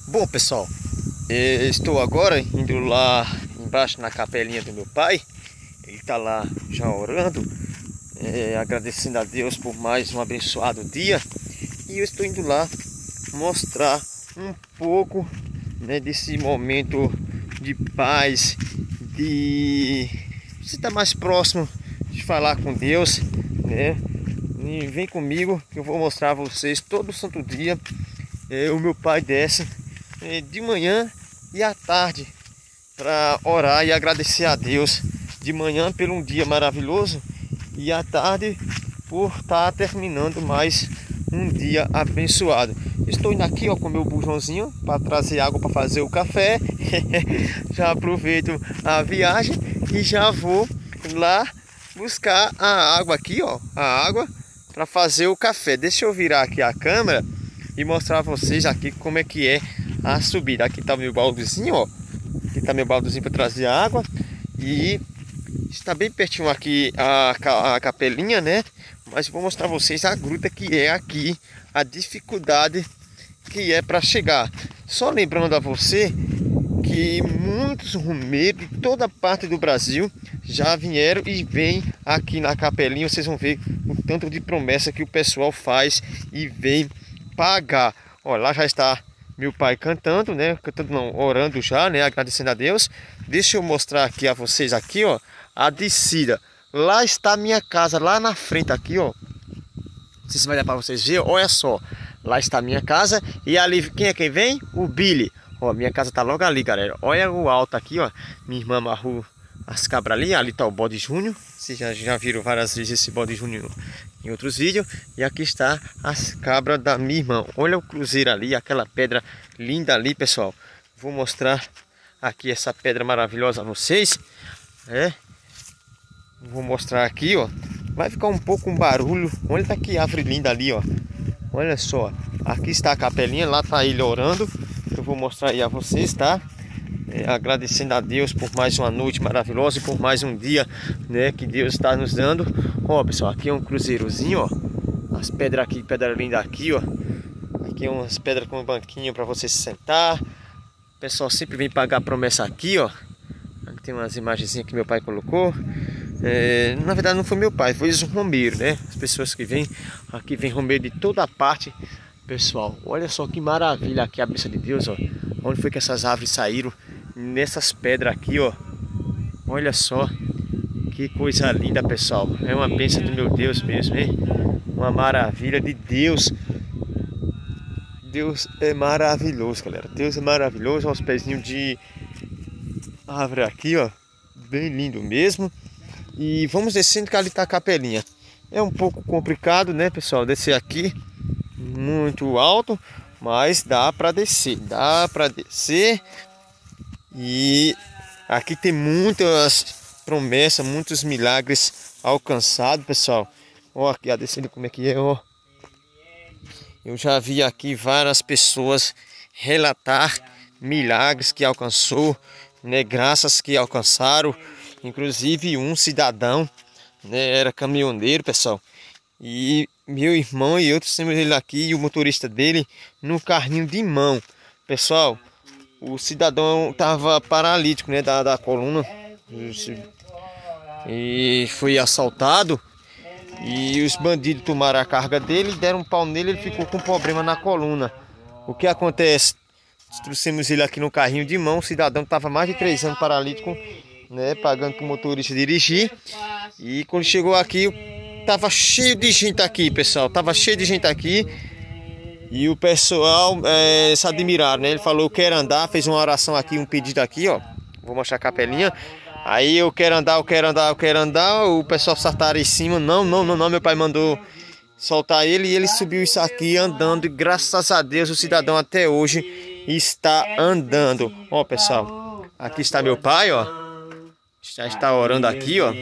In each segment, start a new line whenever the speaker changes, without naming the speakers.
Bom, pessoal, estou agora indo lá embaixo na capelinha do meu pai. Ele está lá já orando, agradecendo a Deus por mais um abençoado dia. E eu estou indo lá mostrar um pouco, né, desse momento de paz, de você estar mais próximo de falar com Deus, né? E vem comigo que eu vou mostrar a vocês todo santo dia. O meu pai desce de manhã e à tarde para orar e agradecer a Deus. De manhã por um dia maravilhoso e à tarde por estar terminando mais um dia abençoado. Estou indo aqui, ó, com meu bujãozinho para trazer água para fazer o café. Já aproveito a viagem e já vou lá buscar a água aqui, ó, a água para fazer o café. Deixa eu virar aqui a câmera e mostrar a vocês aqui como é que é a subida. Aqui tá meu baldezinho, ó. Aqui tá meu baldezinho para trazer a água. E está bem pertinho aqui a capelinha, né? Mas eu vou mostrar a vocês a gruta que é aqui, a dificuldade que é para chegar. Só lembrando a você que muitos romeiros de toda parte do Brasil já vieram e vêm aqui na capelinha. Vocês vão ver o tanto de promessa que o pessoal faz e vem pagar. Olha, lá já está meu pai cantando, né? Cantando não, orando já, né? Agradecendo a Deus. Deixa eu mostrar aqui a vocês aqui, ó, a descida. Lá está a minha casa, lá na frente aqui, ó. Não sei se vai dar para vocês verem, olha só. Lá está a minha casa e ali quem é quem vem? O Billy. Ó, minha casa tá logo ali, galera. Olha o alto aqui, ó. Minha irmã amarrou as cabras ali. Ali tá o bode Júnior. Vocês já viram várias vezes esse bode Júnior em outros vídeos. E aqui está as cabras da minha irmã. Olha o cruzeiro ali, aquela pedra linda ali, pessoal. Vou mostrar aqui essa pedra maravilhosa a vocês. Vou mostrar aqui, ó. Vai ficar um pouco um barulho. Olha que árvore linda ali, ó. Olha só. Aqui está a capelinha, lá tá ele orando. Eu vou mostrar aí a vocês, tá? Agradecendo a Deus por mais uma noite maravilhosa e por mais um dia, né, que Deus está nos dando. Ó, pessoal, aqui é um cruzeirozinho, ó. As pedras aqui, pedra linda aqui, ó. Aqui é umas pedras com um banquinho para você se sentar. O pessoal sempre vem pagar promessa aqui, ó. Aqui tem umas imagenzinhas que meu pai colocou. Na verdade não foi meu pai, foi os romeiros, né? As pessoas que vêm aqui, vem romeiro de toda parte. Pessoal, olha só que maravilha aqui a bênção de Deus, ó. Onde foi que essas árvores saíram? Nessas pedras aqui, ó. Olha só que coisa linda, pessoal. É uma bênção do meu Deus mesmo, hein? Uma maravilha de Deus. Deus é maravilhoso, galera. Deus é maravilhoso. Olha os pezinhos de árvore aqui, ó. Bem lindo mesmo. E vamos descendo, que ali tá a capelinha. É um pouco complicado, né, pessoal? Descer aqui muito alto, mas dá para descer. Dá para descer. E aqui tem muitas promessas, muitos milagres alcançados, pessoal. Ó, aqui a descida como é que é, ó. Eu já vi aqui várias pessoas relatar milagres que alcançou, né, graças que alcançaram. Inclusive um cidadão, né, era caminhoneiro, pessoal. E meu irmão e eu trouxemos ele aqui e o motorista dele no carrinho de mão. Pessoal, o cidadão estava paralítico, né, da coluna. E foi assaltado. E os bandidos tomaram a carga dele, deram um pau nele, ele ficou com problema na coluna. O que acontece? Trouxemos ele aqui no carrinho de mão. O cidadão estava mais de 3 anos paralítico, né, pagando para o motorista dirigir. E quando chegou aqui, tava cheio de gente aqui, pessoal. Tava cheio de gente aqui. E o pessoal se admiraram, né? Ele falou, quero andar, fez uma oração aqui, um pedido aqui, ó. Vou mostrar a capelinha. Aí eu quero andar, eu quero andar, eu quero andar. O pessoal saltaram em cima. Não, meu pai mandou soltar ele. E ele subiu isso aqui andando. E graças a Deus o cidadão até hoje está andando. Ó, pessoal, aqui está meu pai, ó. Já está orando aqui, ó.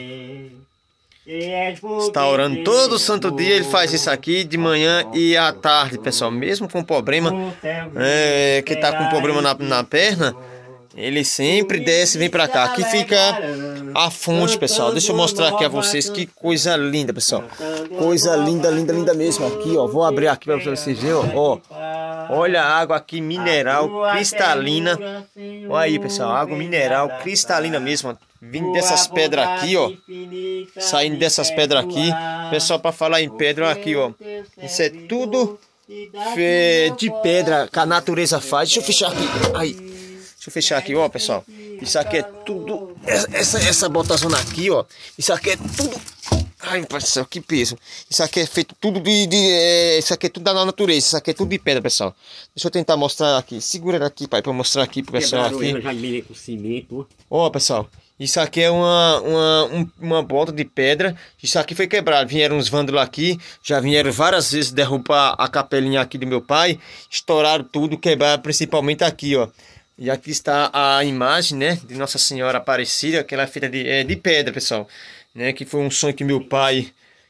Está orando todo santo dia. Ele faz isso aqui de manhã e à tarde, pessoal. Mesmo com problema, que está com problema na perna, ele sempre desce e vem para cá. Aqui fica a fonte, pessoal. Deixa eu mostrar aqui a vocês que coisa linda, pessoal. Coisa linda, linda, linda mesmo. Aqui, ó. Vou abrir aqui para vocês verem, ó. Olha a água aqui mineral, cristalina. Olha aí, pessoal, água mineral, cristalina mesmo, ó. Vindo dessas pedras aqui, ó. Saindo dessas pedras aqui. Pessoal, para falar em pedra, aqui, ó. Isso é tudo de pedra que a natureza faz. Deixa eu fechar aqui. Aí. Deixa eu fechar aqui, ó, pessoal. Isso aqui é tudo. Essa botazona aqui, ó. Isso aqui é tudo. Ai, meu pai do céu, que peso. Isso aqui é feito tudo isso aqui é tudo da natureza. Isso aqui é tudo de pedra, pessoal. Deixa eu tentar mostrar aqui. Segura aqui, pai, para mostrar aqui pro pessoal aqui. Ó, pessoal. Isso aqui é uma bota de pedra. Isso aqui foi quebrado. Vieram uns vândalos aqui. Já vieram várias vezes derrubar a capelinha aqui do meu pai. Estouraram tudo, quebraram principalmente aqui, ó. E aqui está a imagem, né, de Nossa Senhora Aparecida, que ela é feita de pedra, pessoal. Né, que foi um sonho que meu pai...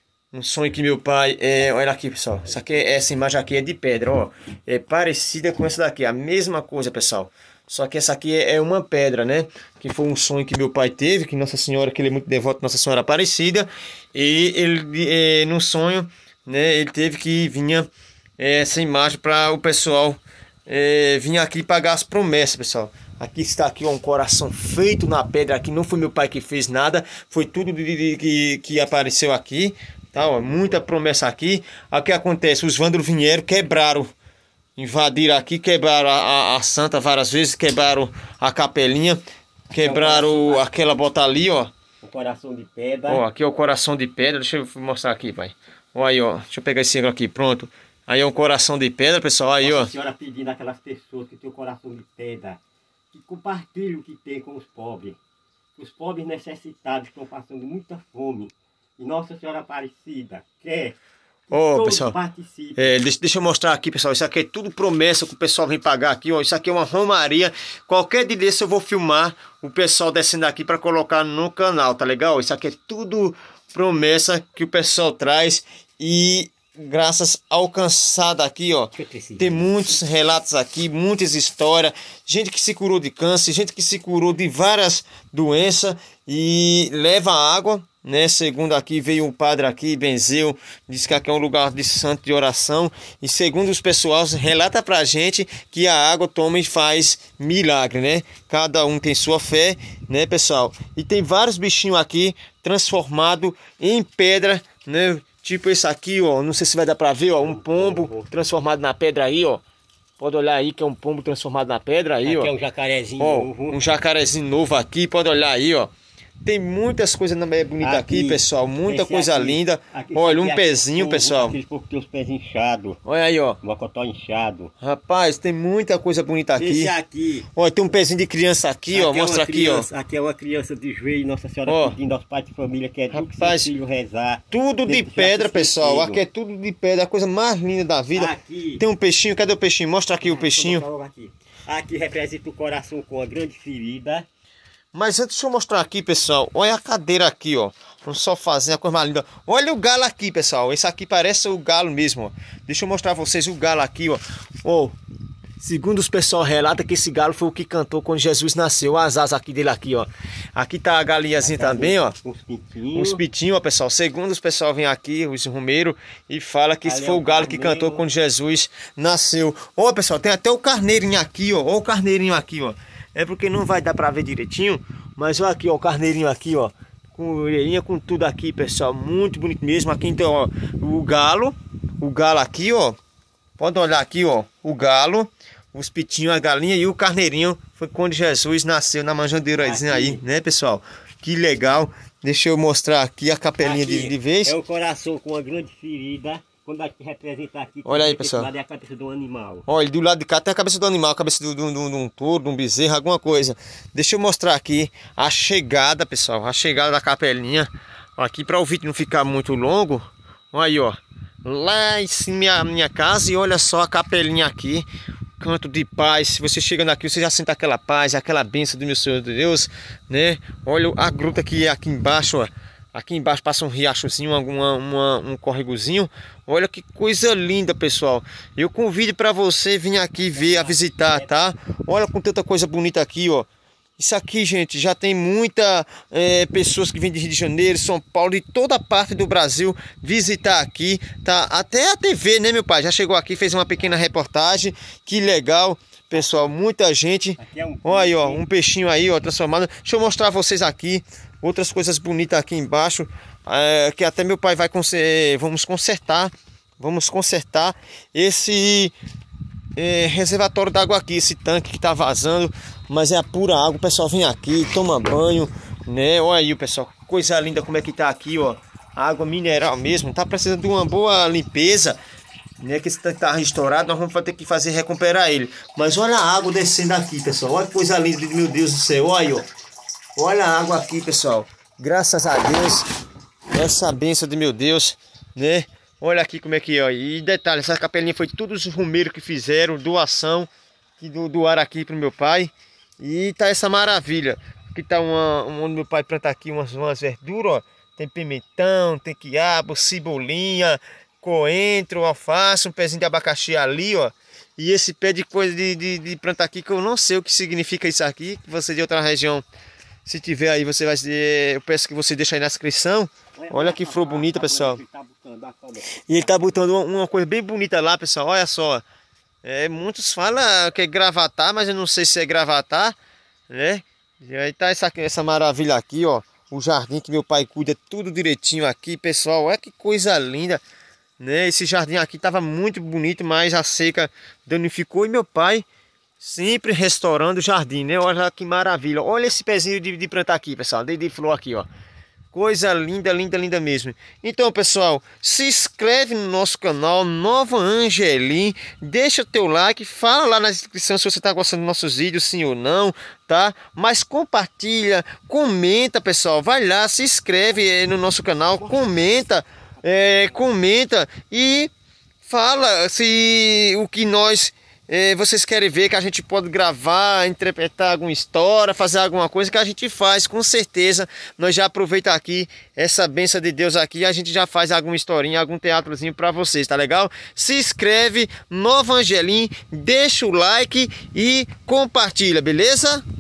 olha aqui, pessoal. Essa imagem aqui é de pedra, ó. É parecida com essa daqui, a mesma coisa, pessoal. Só que essa aqui é uma pedra, né? Que foi um sonho que meu pai teve, que Nossa Senhora, que ele é muito devoto Nossa Senhora Aparecida. E ele, no sonho, né, ele teve que vir essa imagem para o pessoal vir aqui pagar as promessas, pessoal. Aqui está aqui, ó, um coração feito na pedra aqui. Não foi meu pai que fez nada, foi tudo que apareceu aqui. Tá, ó, muita promessa aqui. Aí o que acontece? Os vândalos vieram, quebraram. Invadiram aqui, quebraram a santa várias vezes, quebraram a capelinha, quebraram aquela bota ali, ó.
O coração de pedra.
Ó, aqui é o coração de pedra, deixa eu mostrar aqui, pai. Ó, aí, ó, deixa eu pegar esse aqui, pronto. Aí é um coração de pedra, pessoal, aí, ó.
Nossa Senhora pedindo àquelas pessoas que têm o coração de pedra, que compartilhem o que tem com os pobres. Os pobres necessitados estão passando muita fome. E Nossa Senhora Aparecida quer...
Ó, pessoal, deixa eu mostrar aqui, pessoal. Isso aqui é tudo promessa que o pessoal vem pagar aqui, ó. Isso aqui é uma romaria. Qualquer dia desse eu vou filmar o pessoal descendo aqui para colocar no canal, tá legal? Isso aqui é tudo promessa que o pessoal traz. E graças alcançada aqui, ó, tem muitos relatos aqui, muitas histórias. Gente que se curou de câncer, gente que se curou de várias doenças e leva água, né? Segundo aqui veio um padre aqui, benzeu, disse que aqui é um lugar de santo de oração. E segundo os pessoais, relata pra gente que a água toma e faz milagre, né? Cada um tem sua fé, né, pessoal? E tem vários bichinhos aqui transformados em pedra, né? Tipo esse aqui, ó, não sei se vai dar pra ver, ó, um pombo transformado na pedra aí, ó. Pode olhar aí que é um pombo transformado na pedra aí, ó.
Aqui é um jacarezinho
novo. Um jacarezinho novo aqui, pode olhar aí, ó. Tem muitas coisas bonitas aqui, pessoal. Muita coisa linda. Olha, um pezinho, pessoal.
Aqueles poucos tem os pés inchados.
Olha aí, ó.
O mocotó inchado.
Rapaz, tem muita coisa bonita aqui.
Esse aqui.
Olha, tem um pezinho de criança aqui, ó. Mostra aqui, ó.
Aqui é uma criança de joelho, Nossa Senhora pedindo aos pais de família que é tudo que seu filho rezar.
Tudo de pedra, pessoal. Aqui é tudo de pedra. A coisa mais linda da vida.
Aqui.
Tem um peixinho. Cadê o peixinho? Mostra aqui o peixinho.
Aqui representa o coração com uma grande ferida.
Mas antes, deixa eu mostrar aqui, pessoal. Olha a cadeira aqui, ó. Um sofazinho, a coisa mais linda. Olha o galo aqui, pessoal. Esse aqui parece o galo mesmo, ó. Deixa eu mostrar pra vocês o galo aqui, ó. Ó, segundo os pessoal relata que esse galo foi o que cantou quando Jesus nasceu. As asas aqui dele aqui, ó. Aqui tá a galinhazinha também, ó. Uns pitinhos, ó, pessoal. Segundo os pessoal vem aqui, os romeiros, e fala que esse foi o galo que cantou quando Jesus nasceu. Ó, pessoal, tem até o carneirinho aqui, ó. Ó o carneirinho aqui, ó. É porque não vai dar pra ver direitinho, mas olha aqui, ó, o carneirinho aqui, ó, com orelhinha, com tudo aqui, pessoal, muito bonito mesmo. Aqui então, ó, o galo aqui, ó, pode olhar aqui, ó, o galo, os pitinhos, a galinha e o carneirinho, foi quando Jesus nasceu na manjedourazinha aí, né, pessoal? Que legal. Deixa eu mostrar aqui a capelinha
aqui,
de vez.
É o coração com uma grande ferida. Quando aqui representa aqui,
olha aí, pessoal.
É a cabeça do animal.
Olha, do lado de cá tem a cabeça do animal, a cabeça de um touro, de um bezerro, alguma coisa. Deixa eu mostrar aqui a chegada, pessoal, a chegada da capelinha. Aqui para o vídeo não ficar muito longo. Olha aí, ó. Lá em cima minha casa e olha só a capelinha aqui. Canto de paz. Se você chegando aqui, você já sente aquela paz, aquela bênção do meu Senhor Deus, né? Olha a gruta que é aqui embaixo, ó. Aqui embaixo passa um riachozinho, um córregozinho. Olha que coisa linda, pessoal. Eu convido para você vir aqui ver, a visitar, tá? Olha com tanta coisa bonita aqui, ó. Isso aqui, gente, já tem muita pessoas que vêm de Rio de Janeiro, São Paulo, de toda parte do Brasil visitar aqui, tá? Até a TV, né, meu pai? Já chegou aqui, fez uma pequena reportagem. Que legal, pessoal, muita gente. Olha aí, ó, um peixinho aí, ó, transformado. Deixa eu mostrar a vocês aqui outras coisas bonitas aqui embaixo, que até meu pai vai vamos consertar esse reservatório d'água aqui, esse tanque que tá vazando, mas é a pura água. O pessoal vem aqui, toma banho, né? Olha aí, pessoal, coisa linda como é que tá aqui, ó, água mineral mesmo. Tá precisando de uma boa limpeza, né? Que esse tanque tá estourado, nós vamos ter que recuperar ele. Mas olha a água descendo aqui, pessoal, olha que coisa linda, meu Deus do céu. Olha aí, ó, olha a água aqui, pessoal, graças a Deus, essa bênção de meu Deus, né? Olha aqui como é que é, ó. E detalhe, essa capelinha foi tudo os romeiros que fizeram, doação, que doaram aqui pro meu pai. E tá essa maravilha. Aqui tá onde meu pai planta aqui umas verduras, ó. Tem pimentão, tem quiabo, cebolinha, coentro, alface, um pezinho de abacaxi ali, ó. E esse pé de coisa de plantar aqui, que eu não sei o que significa isso aqui. Que você de outra região, se tiver aí, você vai... Eu peço que você deixe aí na descrição. Olha que flor bonita, pessoal. E ele tá botando uma coisa bem bonita lá, pessoal. Olha só. Muitos falam que é gravatar, mas eu não sei se é gravatar, né? E aí tá essa maravilha aqui, ó. O jardim que meu pai cuida tudo direitinho aqui, pessoal. Olha que coisa linda, né? Esse jardim aqui tava muito bonito, mas a seca danificou. E meu pai sempre restaurando o jardim, né? Olha que maravilha. Olha esse pezinho de plantar aqui, pessoal. De flor aqui, ó. Coisa linda, linda, linda mesmo. Então, pessoal, se inscreve no nosso canal Nova Angelim, deixa o teu like, fala lá na descrição se você está gostando dos nossos vídeos, sim ou não, tá? Mas compartilha, comenta, pessoal, vai lá, se inscreve no nosso canal, comenta e fala se o que vocês querem ver, que a gente pode gravar, interpretar alguma história, fazer alguma coisa, que a gente faz, com certeza. Nós já aproveita aqui essa bênção de Deus aqui, a gente já faz alguma historinha, algum teatrozinho para vocês, tá legal? Se inscreve, Nova Angelim, deixa o like e compartilha, beleza?